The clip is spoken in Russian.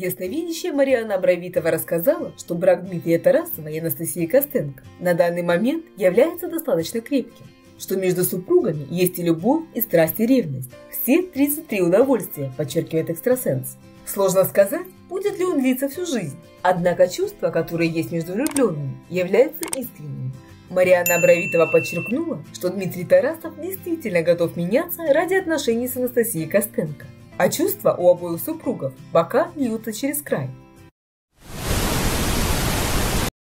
ясновидящая Марианна Абравитова рассказала, что брак Дмитрия Тарасова и Анастасии Костенко на данный момент является достаточно крепким, что между супругами есть и любовь, и страсть, и ревность. Все 33 удовольствия, подчеркивает экстрасенс. Сложно сказать, будет ли он длиться всю жизнь. Однако чувства, которые есть между влюбленными, являются искренними. Марианна Абравитова подчеркнула, что Дмитрий Тарасов действительно готов меняться ради отношений с Анастасией Костенко. А чувства у обоих супругов пока льются через край.